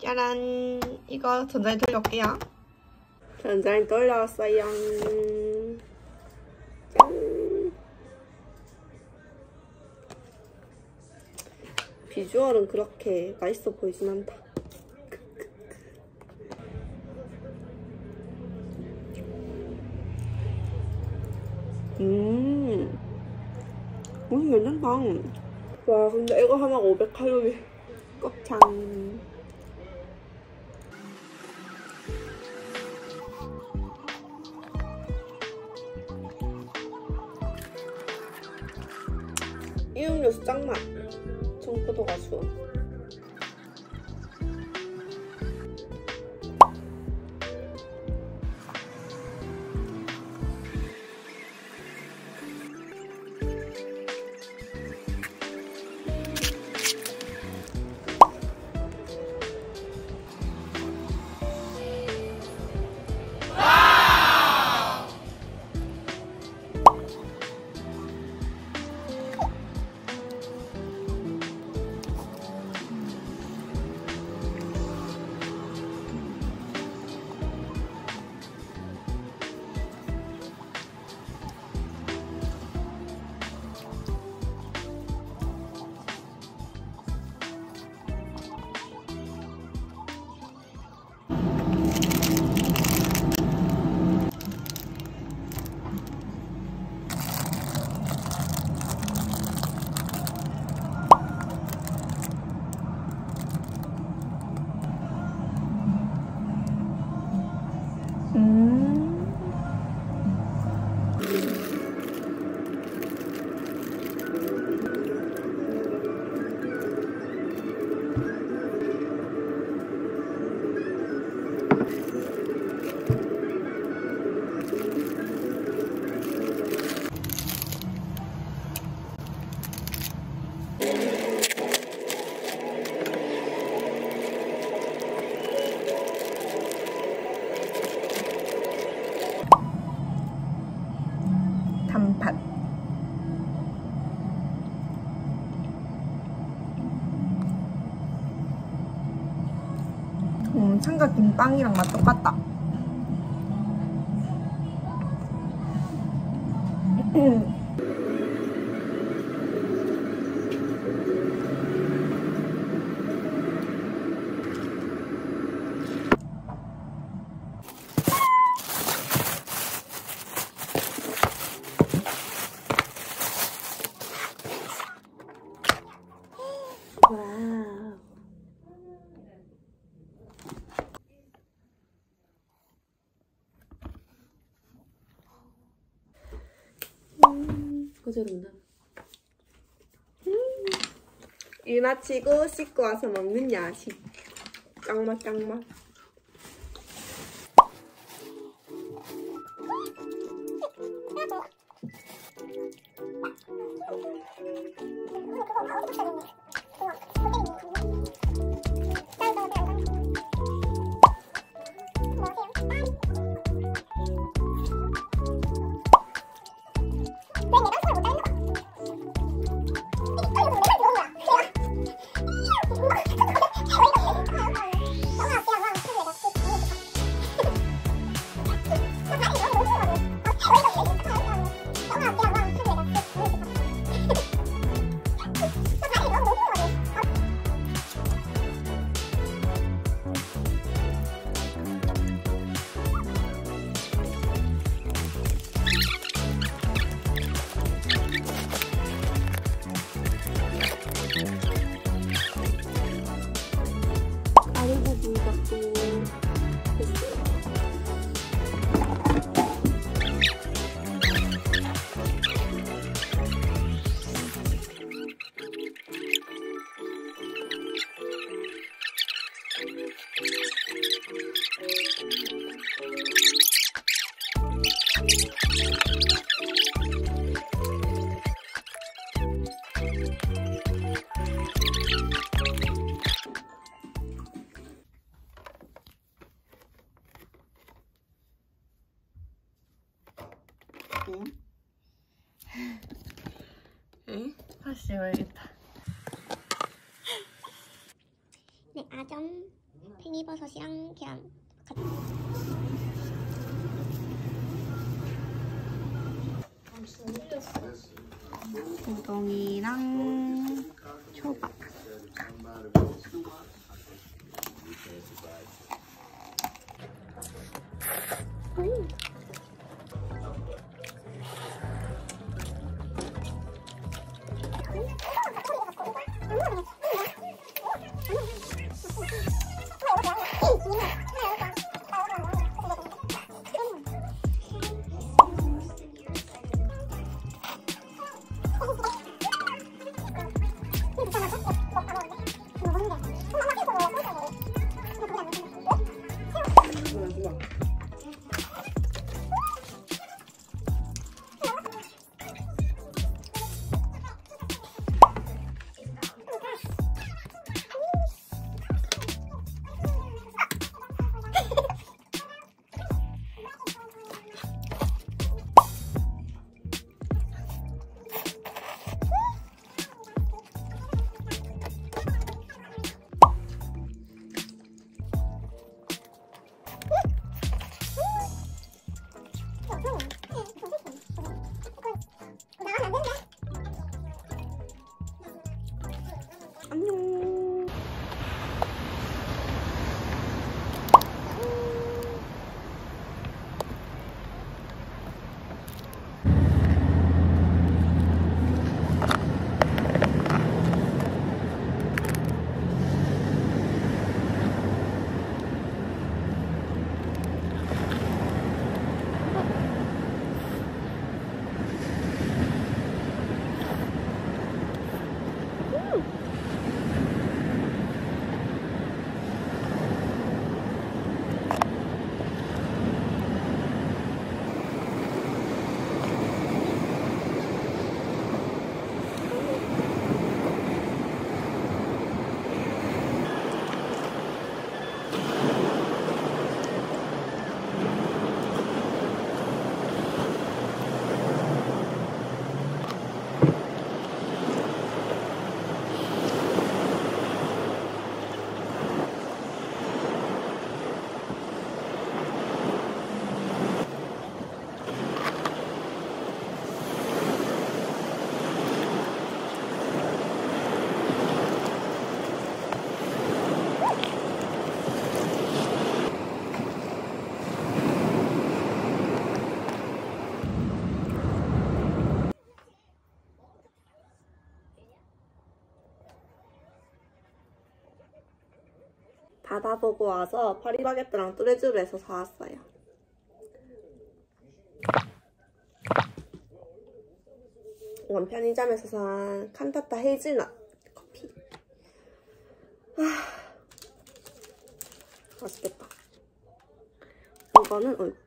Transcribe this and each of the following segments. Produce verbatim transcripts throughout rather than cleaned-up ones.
짜란! 이거 전자레인지 돌려올게요. 전자레인지 돌려왔어요. 짠! 비주얼은 그렇게 맛있어 보이진 않다. 음, 음, 괜찮다. 와, 근데 이거 하나가 오백 칼로리. 꺽창. 이 음료수 짱맛. 청포도 가수. 단팥. 음, 삼각김빵이랑 맛 똑같다. 와우. 음, 거절한다. 음. 일 마치고 씻고 와서 먹는 야식. 짱맛 짱맛. 응? 응? 다시 해야겠다. 네, 아점 버섯이랑 계란 같이. 우동이랑 초밥. 음. 안녕. 바다 보고 와서 파리바게뜨랑 뚜레쥬르 해서 사왔어요. 이건 편의점에서 산 칸타타 헤이즐넛 커피. 아, 맛있겠다. 이거는 어이구.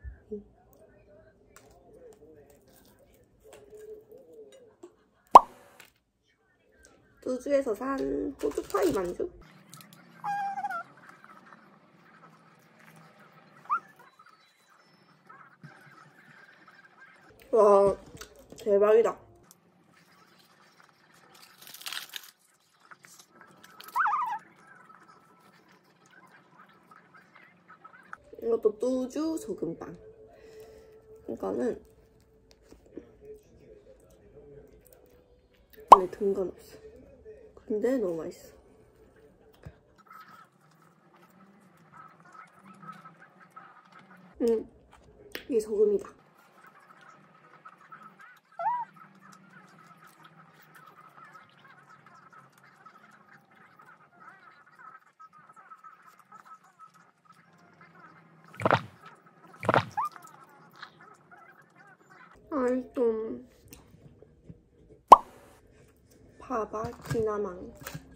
뚜주에서 산 호주파이 만두? 와, 대박이다. 이것도 뚜주 소금빵. 이거는 안에 든 건 없어. 근데 너무 맛있어. 음, 이게 소금이다. 아이 좀 봐봐 기나망.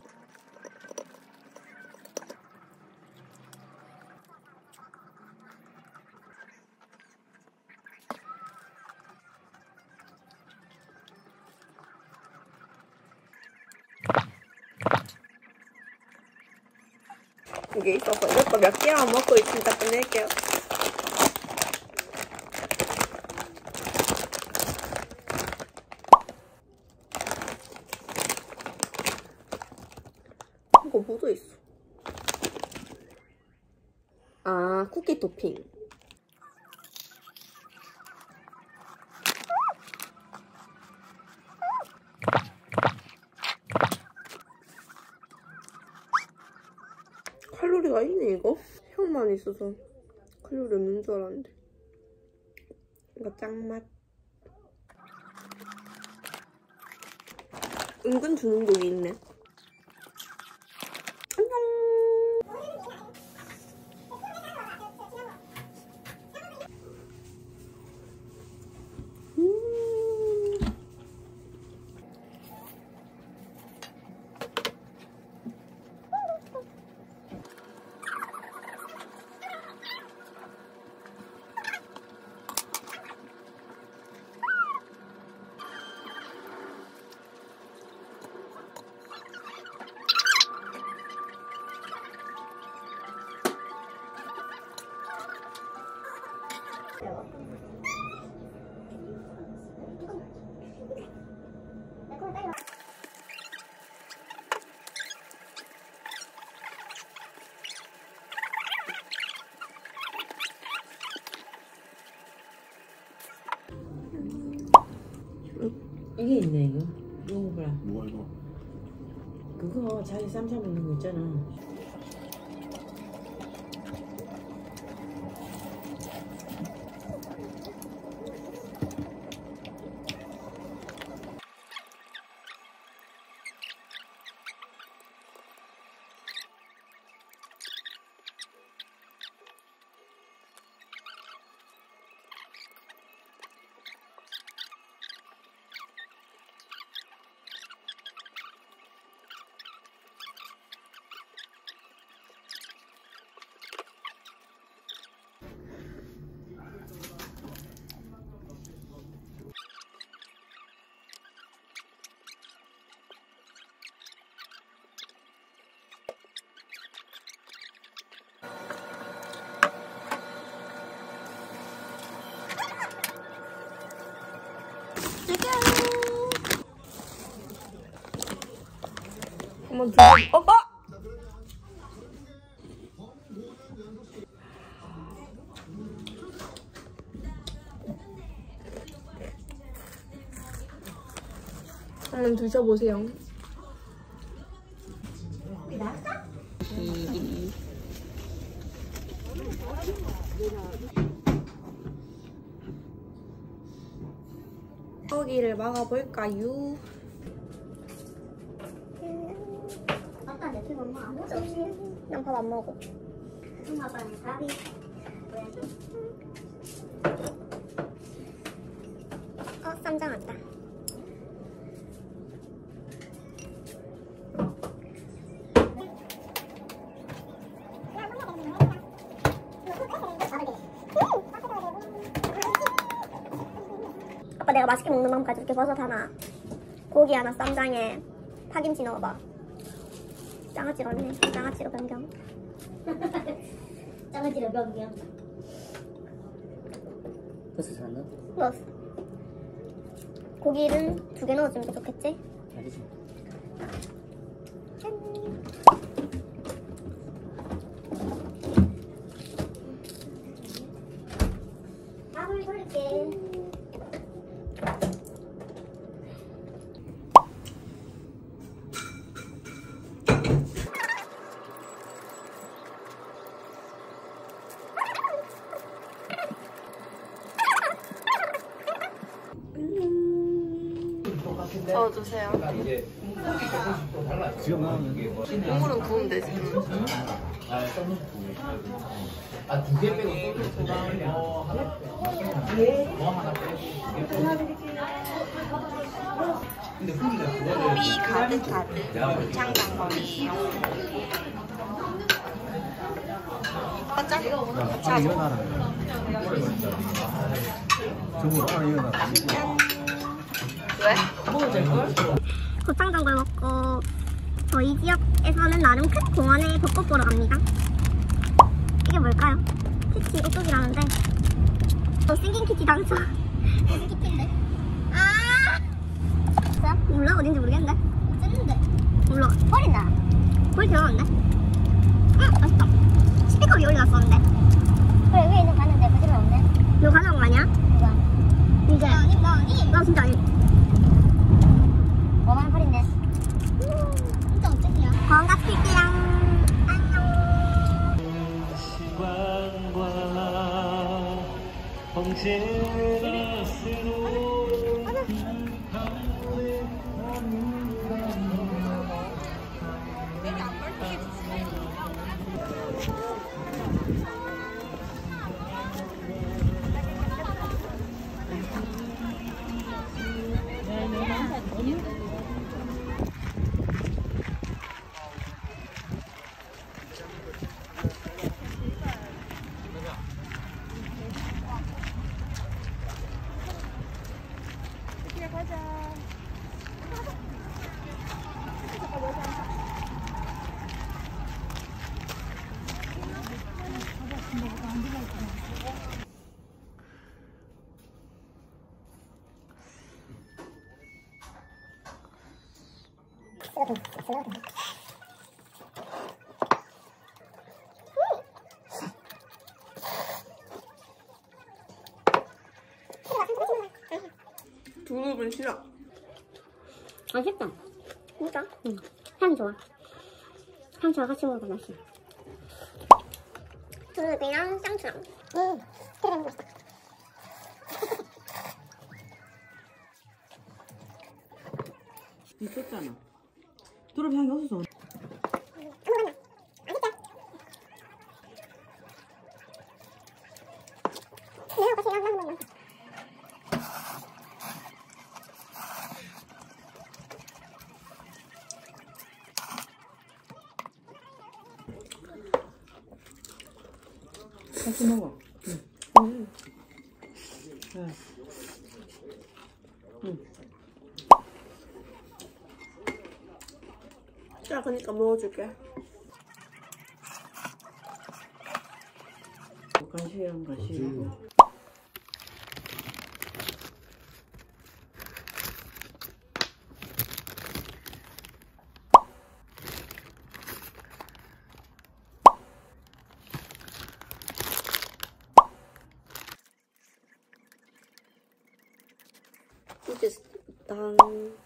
이게 있어서 이것도 몇 개만 먹고 진짜 끝낼게요. 이거 묻어있어. 아, 쿠키 토핑. 칼로리가 있네, 이거? 향만 있어서 칼로리 없는 줄 알았는데. 이거 짱맛. 은근 주는 곡이 있네. 안녕. 음. 이게 있네 이거. 이거 먹어라. 뭐가 이거? 그거 자기 쌈싸 먹는 거 있잖아. 한번 더. 어, 어! 한번 드셔보세요. 떡이를 막아볼까요? 아빠 내 피부 엄마 아무것도 없이 난 밥 안 먹어. 엄마 아빠는 밥이 어 쌈장 왔다. 아빠 내가 맛있게 먹는 방 가져올게. 버섯 하나, 고기 하나, 쌈장에 파김치 넣어봐. 장아찌로 했네. 장아찌로 변경. 장아찌로 변경. 버섯 안 넣어? 넣었어. 고기는 두 개 넣어주면 더 좋겠지? 알겠지. 밥을 돌릴게. 저어주세요. 지금 나오는 게 국물은 구우면 되지. 아, 두 개 빼고 소주 다음에 뭐 하나 빼고 뭐 하나 빼고 근데 후기가 그거를 고기 가득 가득 창장거리요. 맞자? 하나 일어나라. 저거 하나 일어나라. 왜? 먹어도 될걸? 고창전골 먹고 저희 지역에서는 나름 큰 공원에 벚꽃 보러 갑니다. 이게 뭘까요? 키티 오뚜기라는데 어, 생긴 키티 당첨. 무슨 키티인데? 아! 진짜? 몰라 어딘지 모르겠는데? 어쨌는데? 몰라. 버린다. 버리 들어갔는데? 응 맛있다. 스피커 위에 올려놨었는데 두릅은 싫어. 맛있다. 진짜? 응. 향이 좋아. 상추랑 같이 먹어도 맛있어. 두릅이랑 쌍추랑. 응. 그래 먹고 싶다. 있었잖아. 두릅 향이 없어서. 같이 먹어. 응. 음. 응. 응. 자, 그니까 먹어줄게. 가시랑 가시랑. 이제 난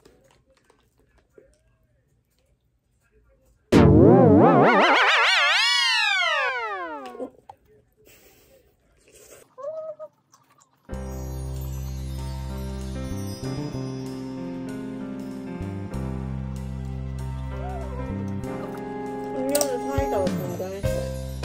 음료는 사이다로 변경했어요.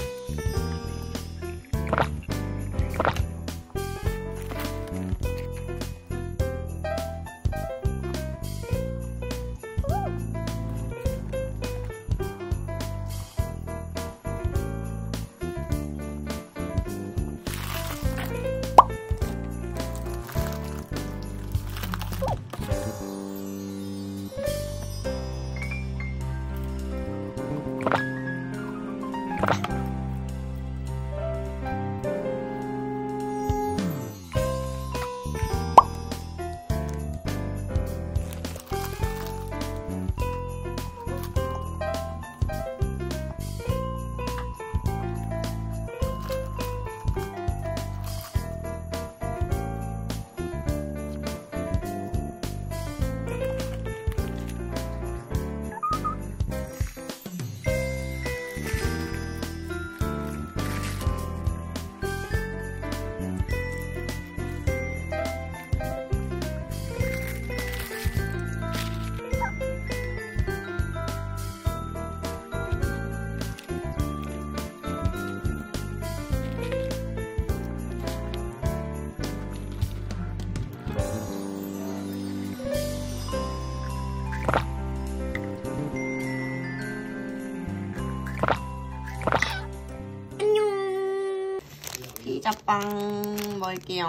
피자빵 먹을게요.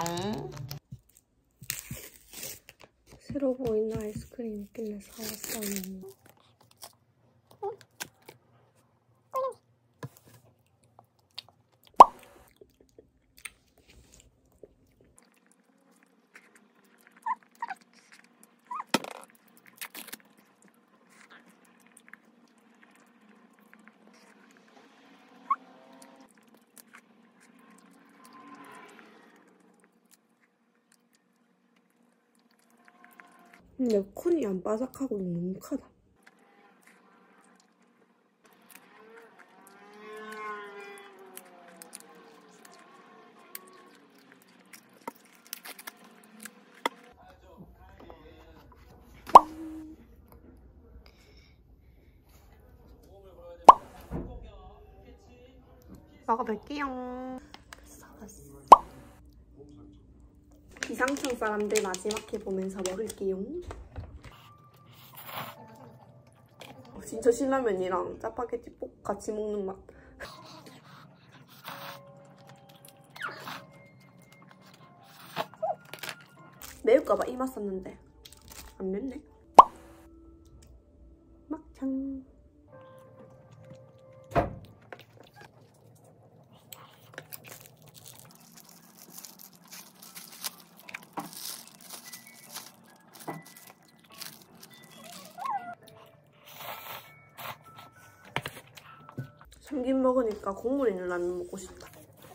새로 보이는 아이스크림 있길래 사왔어요. 근데 콘이 안 바삭하고 눅눅하다. 먹어볼게요. 기상청 사람들 마지막 회 보면서 먹을게요. 진짜 신라면이랑 짜파게티 볶 같이 먹는 맛. 매울까봐 이 맛 샀는데 안 맵네. 막창. 참김 먹으니까 국물 있는 라면 먹고 싶다.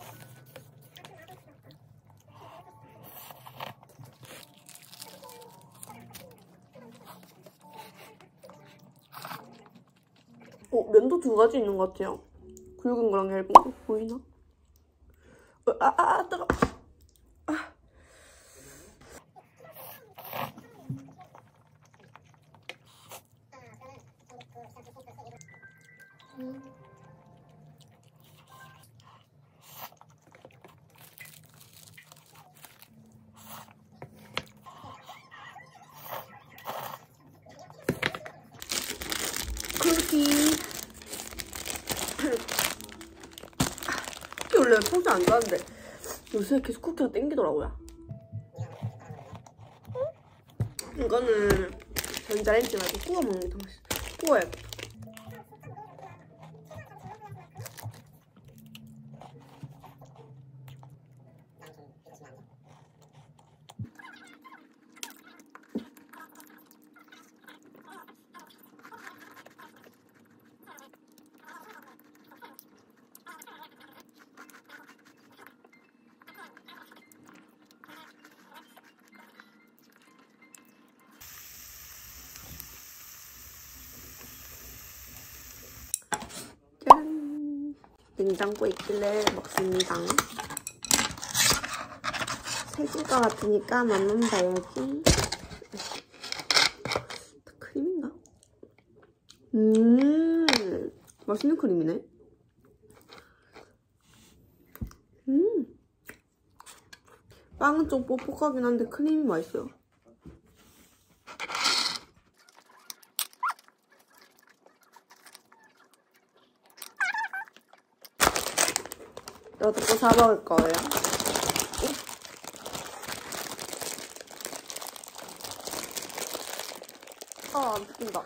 어, 면도 두 가지 있는 것 같아요. 굵은 거랑 얇은 거 보이나? 어, 아, 아, 아, 뜨거. 아. 음. 쿠키. 쿠키 원래 평소 안 좋아하는데 요새 계속 쿠키가 땡기더라고요. 이거는 전자레인지 말고 구워 먹는 게 더 맛있어. 구워야겠다. 짠! 냉장고에 있길래 먹습니다. 살찔 것 같으니까 맛만 봐야지. 크림인가? 음, 맛있는 크림이네. 음, 빵은 좀 뻑뻑하긴 한데 크림이 맛있어요. 이것도 또 사 먹을 거예요. 아, 안 뜯긴다.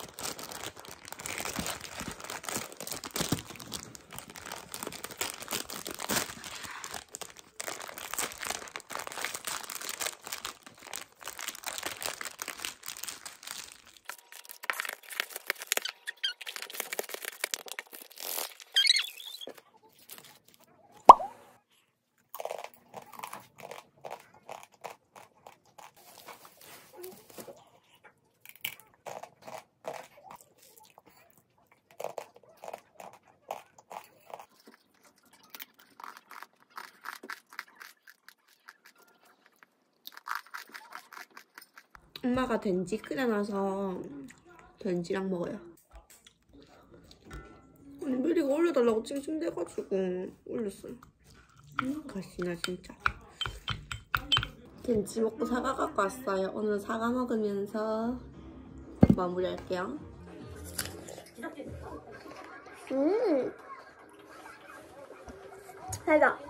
엄마가 된지 끓여놔서 된지랑 먹어요. 아니, 메리가 올려달라고 찡찡대가지고 올렸어요. 음, 가시나 진짜. 된지 먹고 사과 갖고 왔어요. 오늘 사과 먹으면서 마무리할게요. 음. 달다.